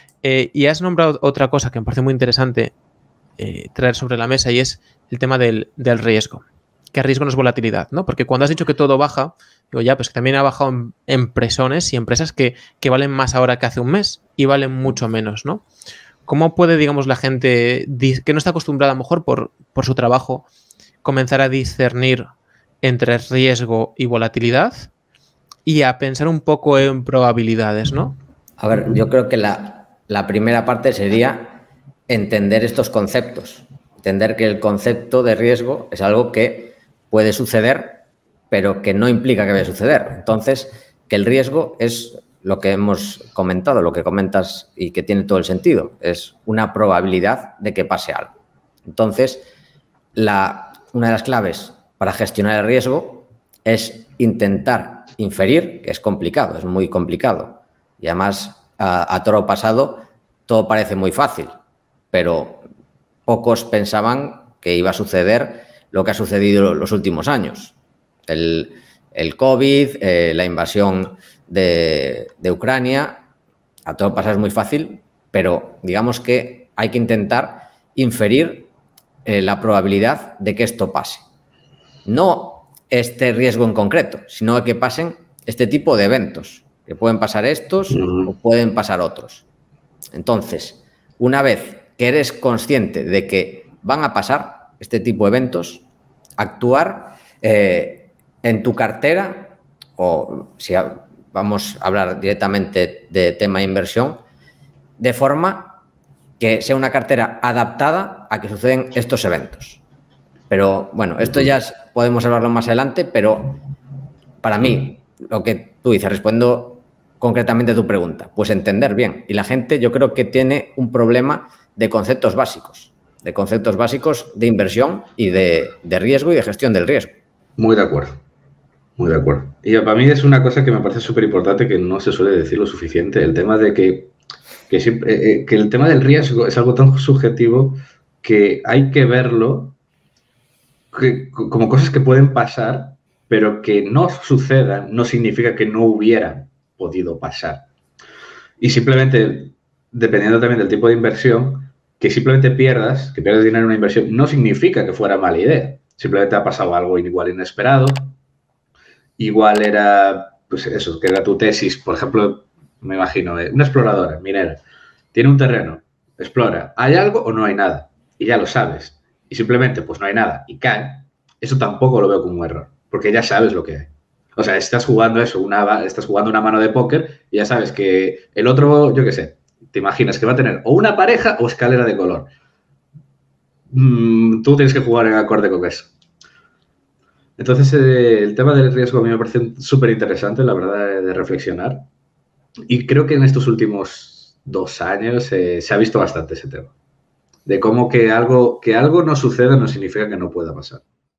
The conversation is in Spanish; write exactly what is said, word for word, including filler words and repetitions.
Eh, y has nombrado otra cosa que me parece muy interesante eh, traer sobre la mesa y es el tema del, del riesgo. Que riesgo no es volatilidad, ¿no? Porque cuando has dicho que todo baja, digo, ya, pues que también ha bajado en empresones y empresas que, que valen más ahora que hace un mes y valen mucho menos, ¿no? ¿Cómo puede, digamos, la gente que no está acostumbrada a lo mejor por, por su trabajo comenzar a discernir entre riesgo y volatilidad y a pensar un poco en probabilidades, ¿no? A ver, yo creo que la, la primera parte sería entender estos conceptos. Entender que el concepto de riesgo es algo que puede suceder, pero que no implica que vaya a suceder. Entonces, que el riesgo es lo que hemos comentado, lo que comentas y que tiene todo el sentido. Es una probabilidad de que pase algo. Entonces, la, una de las claves para gestionar el riesgo es intentar inferir, que es complicado, es muy complicado. Y además, a, a toro pasado, todo parece muy fácil, pero pocos pensaban que iba a suceder lo que ha sucedido los últimos años. El, el COVID, eh, la invasión de, de Ucrania, a todo pasar es muy fácil, pero digamos que hay que intentar inferir eh, la probabilidad de que esto pase. No este riesgo en concreto, sino que pasen este tipo de eventos, que pueden pasar estos uh-huh. o pueden pasar otros. Entonces, una vez que eres consciente de que van a pasar este tipo de eventos, actuar eh, en tu cartera, o si vamos a hablar directamente de tema de inversión, de forma que sea una cartera adaptada a que suceden estos eventos. Pero bueno, esto ya es, podemos hablarlo más adelante, pero para mí, lo que tú dices, respondo concretamente a tu pregunta, pues entender bien. Y la gente yo creo que tiene un problema de conceptos básicos, de conceptos básicos de inversión y de, de riesgo y de gestión del riesgo. Muy de acuerdo, muy de acuerdo. Y para mí es una cosa que me parece súper importante que no se suele decir lo suficiente, el tema de que, que, siempre, eh, que el tema del riesgo es algo tan subjetivo que hay que verlo que, como cosas que pueden pasar, pero que no sucedan no significa que no hubieran podido pasar. Y simplemente, dependiendo también del tipo de inversión, que simplemente pierdas, que pierdas dinero en una inversión, no significa que fuera mala idea. Simplemente ha pasado algo igual inesperado. Igual era, pues eso, que era tu tesis, por ejemplo, me imagino, una exploradora minera, tiene un terreno, explora, ¿hay algo o no hay nada? Y ya lo sabes. Y simplemente, pues no hay nada, y cae. Eso tampoco lo veo como un error, porque ya sabes lo que hay. O sea, estás jugando eso, una, estás jugando una mano de póker y ya sabes que el otro, yo qué sé, te imaginas que va a tener o una pareja o escalera de color. Mm, tú tienes que jugar en acorde con eso. Entonces, eh, el tema del riesgo a mí me parece súper interesante, la verdad, de reflexionar. Y creo que en estos últimos dos años eh, se ha visto bastante ese tema. De cómo que algo, que algo no suceda no significa que no pueda pasar.